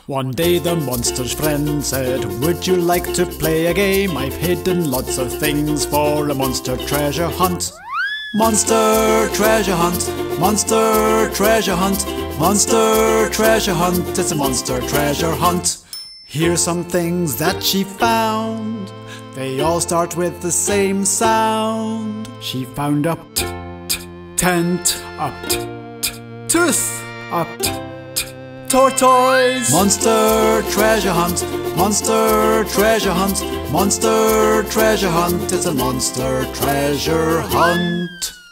One day the monster's friend said, "Would you like to play a game? I've hidden lots of things for a monster treasure hunt." Monster treasure hunt, monster treasure hunt, monster treasure hunt, it's a monster treasure hunt. Here's some things that she found. They all start with the same sound. She found a tent, a tooth, a tortoise. Monster treasure hunt, monster treasure hunt, monster treasure hunt, it's a monster treasure hunt.